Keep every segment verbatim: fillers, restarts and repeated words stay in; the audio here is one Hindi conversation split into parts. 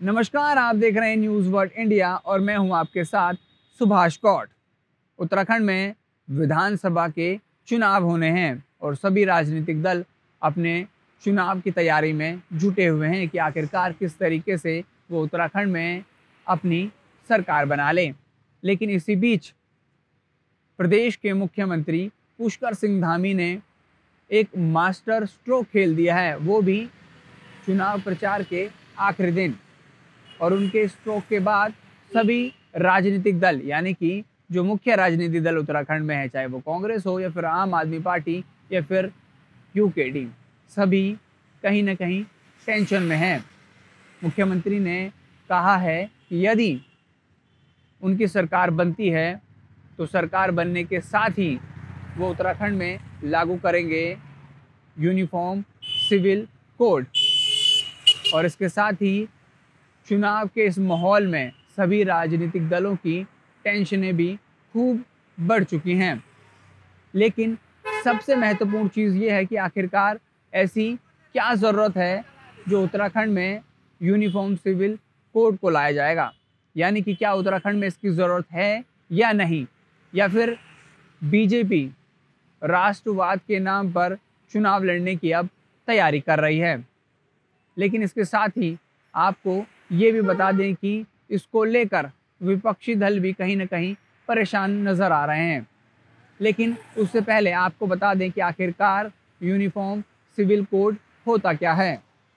नमस्कार, आप देख रहे हैं न्यूज़ वर्ल्ड इंडिया और मैं हूं आपके साथ सुभाष कौट। उत्तराखंड में विधानसभा के चुनाव होने हैं और सभी राजनीतिक दल अपने चुनाव की तैयारी में जुटे हुए हैं कि आखिरकार किस तरीके से वो उत्तराखंड में अपनी सरकार बना लें। लेकिन इसी बीच प्रदेश के मुख्यमंत्री पुष्कर सिंह धामी ने एक मास्टर स्ट्रोक खेल दिया है, वो भी चुनाव प्रचार के आखिरी दिन। और उनके स्ट्रोक के बाद सभी राजनीतिक दल यानी कि जो मुख्य राजनीतिक दल उत्तराखंड में है, चाहे वो कांग्रेस हो या फिर आम आदमी पार्टी या फिर यूकेडी, सभी कहीं ना कहीं टेंशन में हैं। मुख्यमंत्री ने कहा है कि यदि उनकी सरकार बनती है तो सरकार बनने के साथ ही वो उत्तराखंड में लागू करेंगे यूनिफॉर्म सिविल कोड। और इसके साथ ही चुनाव के इस माहौल में सभी राजनीतिक दलों की टेंशनें भी खूब बढ़ चुकी हैं। लेकिन सबसे महत्वपूर्ण चीज़ ये है कि आखिरकार ऐसी क्या ज़रूरत है जो उत्तराखंड में यूनिफॉर्म सिविल कोड को लाया जाएगा, यानी कि क्या उत्तराखंड में इसकी ज़रूरत है या नहीं, या फिर बीजेपी राष्ट्रवाद के नाम पर चुनाव लड़ने की अब तैयारी कर रही है। लेकिन इसके साथ ही आपको ये भी बता दें कि इसको लेकर विपक्षी दल भी कहीं ना कहीं परेशान नज़र आ रहे हैं। लेकिन उससे पहले आपको बता दें कि आखिरकार यूनिफॉर्म सिविल कोड होता क्या है।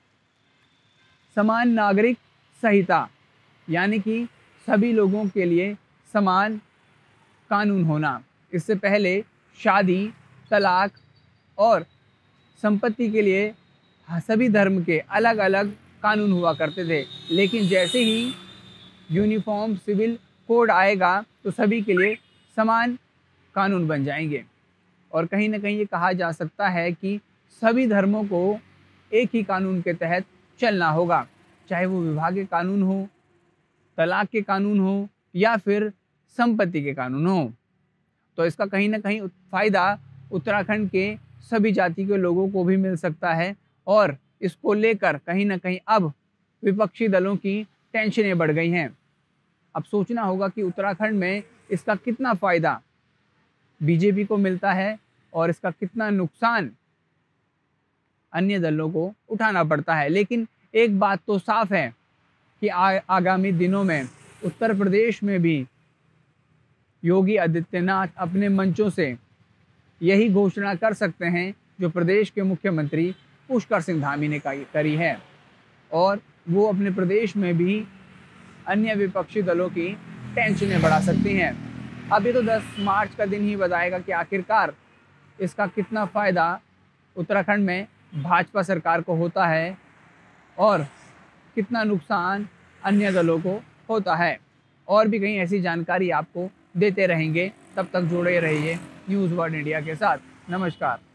समान नागरिक संहिता यानी कि सभी लोगों के लिए समान कानून होना। इससे पहले शादी, तलाक और संपत्ति के लिए सभी धर्म के अलग अलग कानून हुआ करते थे, लेकिन जैसे ही यूनिफॉर्म सिविल कोड आएगा तो सभी के लिए समान कानून बन जाएंगे। और कहीं ना कहीं ये कहा जा सकता है कि सभी धर्मों को एक ही कानून के तहत चलना होगा, चाहे वो विवाह के कानून हो, तलाक के कानून हो या फिर संपत्ति के कानून हो। तो इसका कहीं ना कहीं फ़ायदा उत्तराखंड के सभी जाति के लोगों को भी मिल सकता है और इसको लेकर कहीं ना कहीं अब विपक्षी दलों की टेंशनें बढ़ गई हैं। अब सोचना होगा कि उत्तराखंड में इसका कितना फ़ायदा बीजेपी को मिलता है और इसका कितना नुकसान अन्य दलों को उठाना पड़ता है। लेकिन एक बात तो साफ है कि आ, आगामी दिनों में उत्तर प्रदेश में भी योगी आदित्यनाथ अपने मंचों से यही घोषणा कर सकते हैं जो प्रदेश के मुख्यमंत्री पुष्कर सिंह धामी ने करी है, और वो अपने प्रदेश में भी अन्य विपक्षी दलों की टेंशनें बढ़ा सकती हैं। अभी तो दस मार्च का दिन ही बताएगा कि आखिरकार इसका कितना फ़ायदा उत्तराखंड में भाजपा सरकार को होता है और कितना नुकसान अन्य दलों को होता है। और भी कहीं ऐसी जानकारी आपको देते रहेंगे, तब तक जुड़े रहिए न्यूज़ वर्ल्ड इंडिया के साथ। नमस्कार।